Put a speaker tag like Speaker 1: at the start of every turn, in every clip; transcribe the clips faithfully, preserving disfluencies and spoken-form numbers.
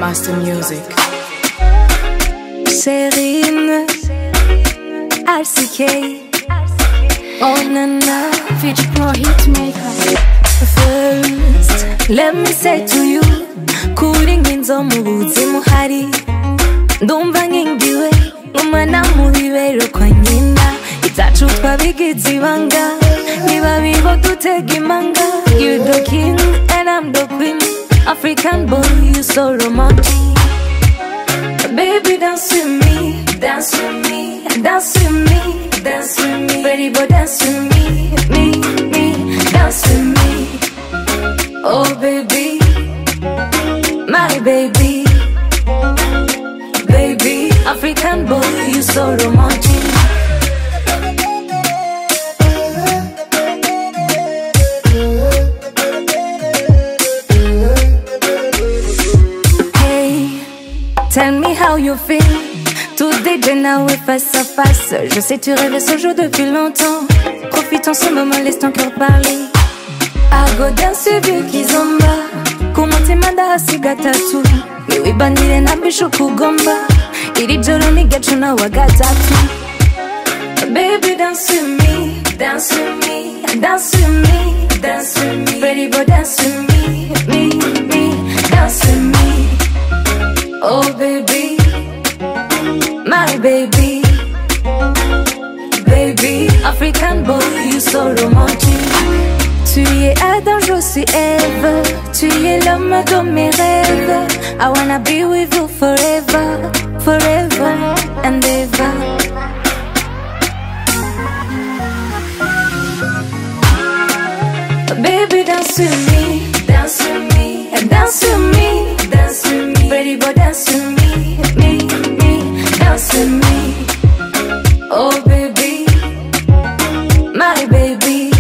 Speaker 1: master music.
Speaker 2: Cherine Rock. Oh nana, feature pro hit maker. First, let me say to you, cooling in zomubuzi muhari. Ndumva ngingiwe, umwana muhibero kwa nyina. Itacu twabigize ibanga, niba bibo dutega imanga. You the king and I'm the queen. African boy, you so romantic. Baby, dance with me, dance with me, dance with me, dance with me. Pretty boy, dance with me, me, me, dance with me. Oh baby, my baby, baby, African boy, you so romantic. Tell me how you feel. Tout déjà now est face à face. Je sais tu rêves ce jour depuis longtemps. Profitons ce moment, laisse ton cœur parler. Ago dance with kizomba. Kumate manda hasiga tatu. Niwe bandire na bisho kugomba. Iri joro ni gachu na wagatatu. Baby dance with me, dance with me, dance with me, dance with me. Pretty boy dance with me, me, me, dance with me. Oh baby, my baby, baby, African boy, you so romantic. Tu es Adam, je suis Eve. Tu es l'homme de mes rêves. I wanna be with you forever, forever and ever. Baby, dance with me, dance with me, and dance with me, dance with me. Pretty boy, dance with me, me, me, dance with me. Oh baby, my baby,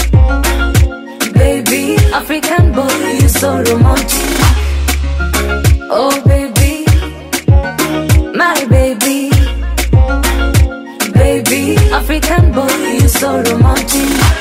Speaker 2: baby, African boy, you so romantic. Oh baby, my baby, baby, African boy, you so romantic.